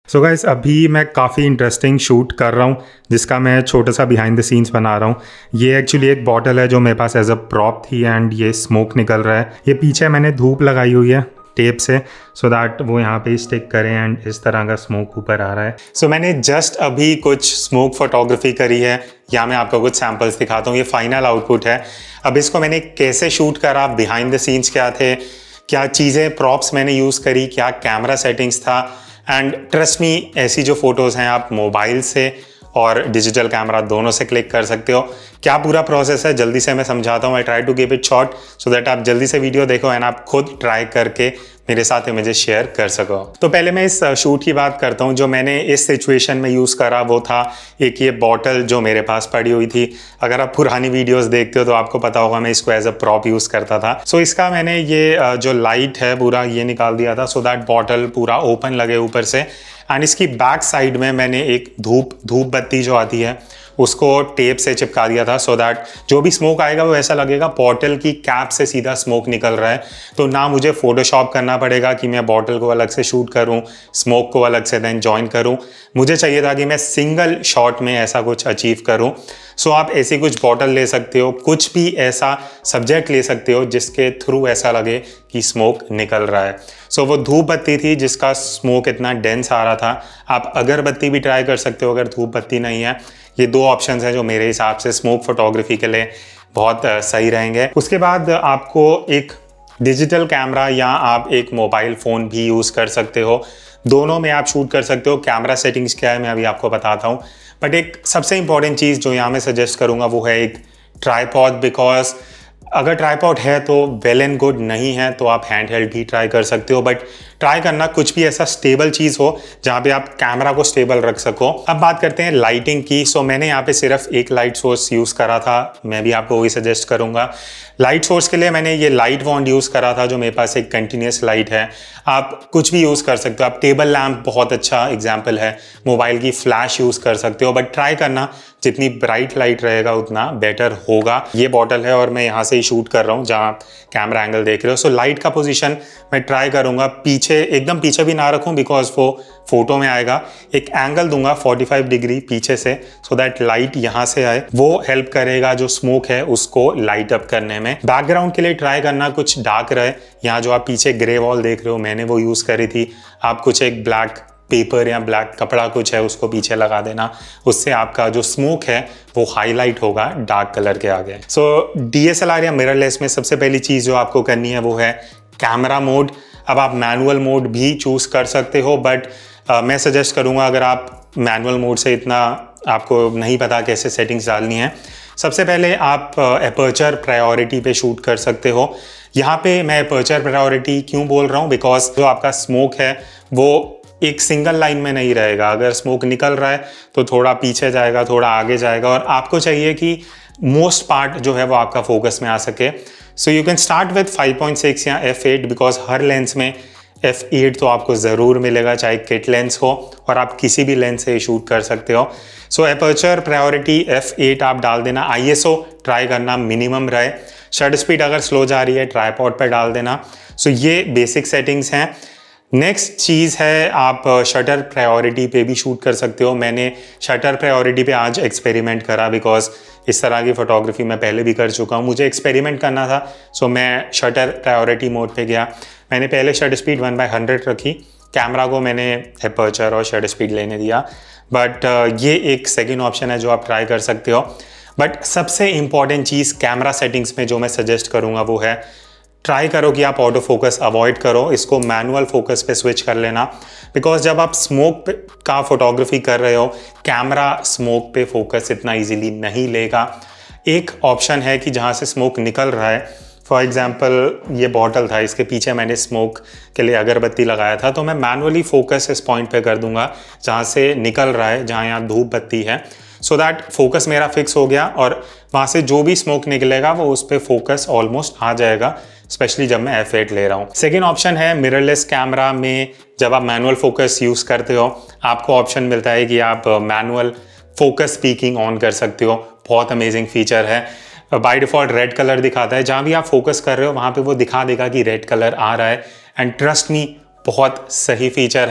So guys अभी मैं काफ़ी इंटरेस्टिंग शूट कर रहा हूँ जिसका मैं छोटा सा बिहाइंड द सीन्स बना रहा हूँ। ये एक्चुअली एक बॉटल है जो मेरे पास एज अ प्रॉप थी एंड ये स्मोक निकल रहा है। ये पीछे मैंने धूप लगाई हुई है टेप से सो दैट वो यहाँ पे स्टिक करें एंड इस तरह का स्मोक ऊपर आ रहा है। सो मैंने जस्ट अभी कुछ स्मोक फोटोग्राफी करी है। यहाँ मैं आपको कुछ सैम्पल्स दिखाता हूँ। ये फाइनल आउटपुट है। अब इसको मैंने कैसे शूट करा, बिहाइंड द सीन्स क्या थे, क्या चीज़ें प्रॉप्स मैंने यूज़ करी, क्या कैमरा सेटिंग्स था, एंड ट्रस्ट मी ऐसी जो फोटोज़ हैं आप मोबाइल से और डिजिटल कैमरा दोनों से क्लिक कर सकते हो। क्या पूरा प्रोसेस है जल्दी से मैं समझाता हूँ। I try to keep it short so that आप जल्दी से वीडियो देखो एंड आप खुद ट्राई करके मेरे साथ इमेजेस शेयर कर सको। तो पहले मैं इस शूट की बात करता हूँ। जो मैंने इस सिचुएशन में यूज़ करा वो था एक ये बॉटल जो मेरे पास पड़ी हुई थी। अगर आप पुरानी वीडियोस देखते हो तो आपको पता होगा मैं इसको एज अ प्रॉप यूज़ करता था। सो इसका मैंने ये जो लाइट है पूरा ये निकाल दिया था सो दैट बॉटल पूरा ओपन लगे ऊपर से। एंड इसकी बैक साइड में मैंने एक धूप बत्ती जो आती है उसको टेप से चिपका दिया था सो दैट जो भी स्मोक आएगा वो ऐसा लगेगा बॉटल की कैप से सीधा स्मोक निकल रहा है। तो ना मुझे फोटोशॉप करना पड़ेगा कि मैं बॉटल को अलग से शूट करूं, स्मोक को अलग से देन जॉइन करूं। मुझे चाहिए था कि मैं सिंगल शॉट में ऐसा कुछ अचीव करूं। सो आप ऐसी कुछ बॉटल ले सकते हो, कुछ भी ऐसा सब्जेक्ट ले सकते हो जिसके थ्रू ऐसा लगे कि स्मोक निकल रहा है। सो वो धूप बत्ती थी जिसका स्मोक इतना डेंस आ रहा था। आप अगरबत्ती भी ट्राई कर सकते हो अगर धूप बत्ती नहीं है। ये दो ऑप्शंस हैं जो मेरे हिसाब से स्मोक फोटोग्राफी के लिए बहुत सही रहेंगे। उसके बाद आपको एक डिजिटल कैमरा या आप एक मोबाइल फ़ोन भी यूज़ कर सकते हो। दोनों में आप शूट कर सकते हो। कैमरा सेटिंग्स क्या है मैं अभी आपको बताता हूँ। बट एक सबसे इंपॉर्टेंट चीज़ जो यहाँ मैं सजेस्ट करूँगा वो है एक ट्राईपॉड। बिकॉज अगर ट्राईपॉड है तो वेल एंड गुड, नहीं है तो आप हैंड हेल्ड भी ट्राई कर सकते हो। बट ट्राई करना कुछ भी ऐसा स्टेबल चीज़ हो जहाँ पे आप कैमरा को स्टेबल रख सको। अब बात करते हैं लाइटिंग की। सो मैंने यहाँ पे सिर्फ एक लाइट सोर्स यूज़ करा था। मैं भी आपको वही सजेस्ट करूँगा। लाइट सोर्स के लिए मैंने ये लाइट वॉन्ड यूज़ करा था जो मेरे पास एक कंटिन्यूस लाइट है। आप कुछ भी यूज़ कर सकते हो। आप टेबल लैम्प बहुत अच्छा एग्जाम्पल है। मोबाइल की फ्लैश यूज़ कर सकते हो। बट ट्राई करना जितनी ब्राइट लाइट रहेगा उतना बेटर होगा। ये बॉटल है और मैं यहाँ से ही शूट कर रहा हूँ जहाँ कैमरा एंगल देख रहे हो। सो लाइट का पोजीशन मैं ट्राई करूँगा पीछे, एकदम पीछे भी ना रखूँ बिकॉज वो फोटो में आएगा। एक एंगल दूंगा 45 डिग्री पीछे से सो दैट लाइट यहाँ से आए। वो हेल्प करेगा जो स्मोक है उसको लाइट अप करने में। बैकग्राउंड के लिए ट्राई करना कुछ डार्क रहे। यहाँ जो आप पीछे ग्रे वॉल देख रहे हो मैंने वो यूज़ करी थी। आप कुछ एक ब्लैक पेपर या ब्लैक कपड़ा कुछ है उसको पीछे लगा देना। उससे आपका जो स्मोक है वो हाईलाइट होगा डार्क कलर के आगे। सो DSLR या मिररलेस में सबसे पहली चीज़ जो आपको करनी है वो है कैमरा मोड। अब आप मैनुअल मोड भी चूज़ कर सकते हो बट मैं सजेस्ट करूँगा अगर आप मैनुअल मोड से इतना आपको नहीं पता कैसे सेटिंग्स डालनी है, सबसे पहले आप एपर्चर प्रायोरिटी पे शूट कर सकते हो। यहाँ पे मैं एपर्चर प्रायोरिटी क्यों बोल रहा हूँ बिकॉज जो आपका स्मोक है वो एक सिंगल लाइन में नहीं रहेगा। अगर स्मोक निकल रहा है तो थोड़ा पीछे जाएगा, थोड़ा आगे जाएगा और आपको चाहिए कि मोस्ट पार्ट जो है वो आपका फोकस में आ सके। So you can start with 5.6 या f8 बिकॉज हर लेंस में f8 तो आपको ज़रूर मिलेगा चाहे किट लेंस हो और आप किसी भी लेंस से शूट कर सकते हो। सो एपर्चर प्रायोरिटी f8 आप डाल देना। ISO ट्राई करना मिनिमम रहे। शटर स्पीड अगर स्लो जा रही है ट्राईपॉड पर डाल देना। सो ये बेसिक सेटिंग्स हैं। नेक्स्ट चीज़ है आप शटर प्रायोरिटी पे भी शूट कर सकते हो। मैंने शटर प्रायोरिटी पे आज एक्सपेरिमेंट करा बिकॉज इस तरह की फ़ोटोग्राफी मैं पहले भी कर चुका हूँ। मुझे एक्सपेरिमेंट करना था सो मैं शटर प्रायोरिटी मोड पे गया। मैंने पहले शटर स्पीड 1/100 रखी। कैमरा को मैंने एपर्चर और शटर स्पीड लेने दिया। बट ये एक सेकेंड ऑप्शन है जो आप ट्राई कर सकते हो। बट सबसे इम्पॉर्टेंट चीज़ कैमरा सेटिंग्स में जो मैं सजेस्ट करूँगा वो है ट्राई करो कि आप ऑटो फोकस अवॉइड करो। इसको मैनुअल फोकस पे स्विच कर लेना बिकॉज जब आप स्मोक का फोटोग्राफी कर रहे हो कैमरा स्मोक पे फोकस इतना इजीली नहीं लेगा। एक ऑप्शन है कि जहाँ से स्मोक निकल रहा है, फॉर एग्जांपल ये बॉटल था, इसके पीछे मैंने स्मोक के लिए अगरबत्ती लगाया था तो मैं मैनुअली फोकस इस पॉइंट पे कर दूंगा जहाँ से निकल रहा है, जहाँ यहाँ धूप बत्ती है। सो दैट फोकस मेरा फिक्स हो गया और वहाँ से जो भी स्मोक निकलेगा वो उस पर फोकस ऑलमोस्ट आ जाएगा, स्पेशली जब मैं f8 ले रहा हूँ। सेकेंड ऑप्शन है मिररलेस कैमरा में जब आप मैनुअल फोकस यूज़ करते हो आपको ऑप्शन मिलता है कि आप मैनुअल फोकस स्पीकिंग ऑन कर सकते हो। बहुत अमेजिंग फीचर है। बाय डिफ़ॉल्ट रेड कलर दिखाता है। जहाँ भी आप फोकस कर रहे हो वहाँ पे वो दिखा देगा कि रेड कलर आ रहा है। एंड ट्रस्ट मी बहुत सही फीचर है।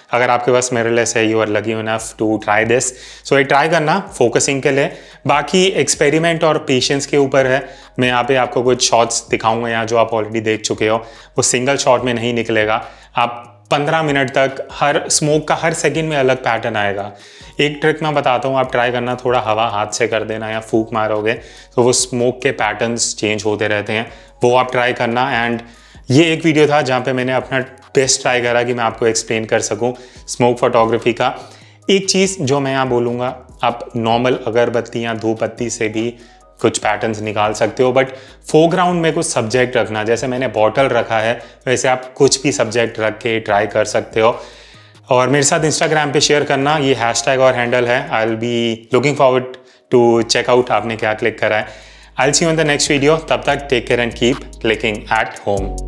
अगर आपके पास मिररलेस है, you are lucky enough to try this. So ये ट्राई करना फोकसिंग के लिए। बाकी एक्सपेरिमेंट और पेशेंस के ऊपर है। मैं यहाँ पे आपको कुछ शॉट्स दिखाऊंगा यहाँ जो आप ऑलरेडी देख चुके हो, वो सिंगल शॉट में नहीं निकलेगा। आप 15 मिनट तक हर स्मोक का हर सेकंड में अलग पैटर्न आएगा। एक ट्रिक मैं बताता हूँ, आप ट्राई करना, थोड़ा हवा हाथ से कर देना या फूंक मारोगे तो वो स्मोक के पैटर्न्स चेंज होते रहते हैं, वो आप ट्राई करना। एंड ये एक वीडियो था जहाँ पे मैंने अपना बेस्ट ट्राई करा कि मैं आपको एक्सप्लेन कर सकूँ स्मोक फोटोग्राफी का। एक चीज़ जो मैं यहाँ बोलूँगा, आप नॉर्मल अगरबत्ती या धूप बत्ती से भी कुछ पैटर्न्स निकाल सकते हो, बट फोरग्राउंड में कुछ सब्जेक्ट रखना। जैसे मैंने बॉटल रखा है, वैसे आप कुछ भी सब्जेक्ट रख के ट्राई कर सकते हो। और मेरे साथ इंस्टाग्राम पे शेयर करना, ये हैशटैग और हैंडल है। I will be looking forward to check out आपने क्या क्लिक करा है। I will see you in the next video. तब तक take care and keep clicking at home.